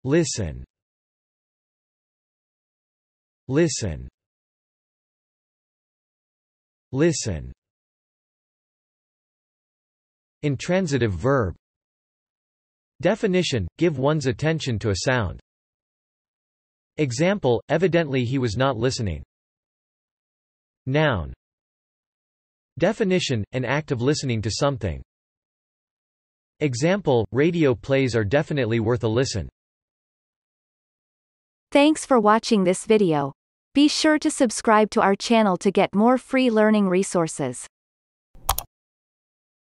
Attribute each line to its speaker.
Speaker 1: Listen. Listen. Listen. Intransitive verb. Definition: give one's attention to a sound. Example: evidently he was not listening. Noun. Definition: an act of listening to something. Example: radio plays are definitely worth a listen.
Speaker 2: Thanks for watching this video. Be sure to subscribe to our channel to get more free learning resources.